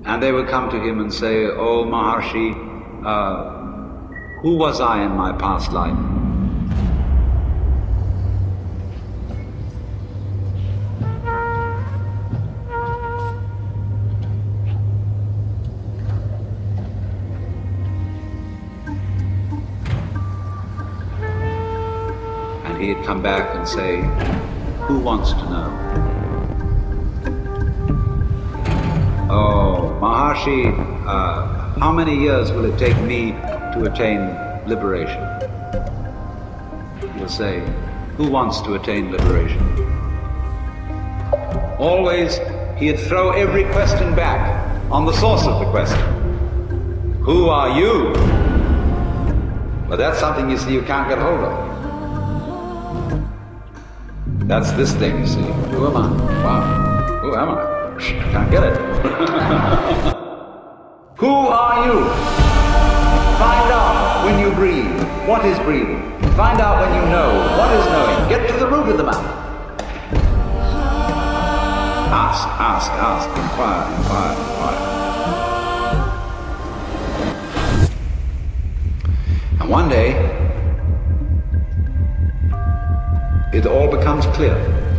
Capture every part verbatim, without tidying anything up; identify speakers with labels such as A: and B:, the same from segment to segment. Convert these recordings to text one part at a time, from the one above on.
A: And they would come to him and say, "Oh, Maharshi, uh, who was I in my past life?" And he'd come back and say, "Who wants to know?" "Oh, Maharshi, uh, how many years will it take me to attain liberation?" He'll say, "Who wants to attain liberation?" Always, he'd throw every question back on the source of the question. Who are you? But that's something, you see, you can't get hold of. That's this thing, you see. Who am I? Wow. Who am I? I can't get it. Who are you? Find out when you breathe. What is breathing? Find out when you know. What is knowing? Get to the root of the matter. Ask, ask, ask. Inquire, inquire, inquire. And one day, it all becomes clear.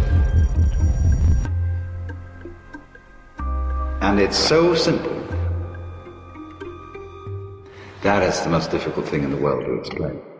A: And it's so simple. That is the most difficult thing in the world to explain.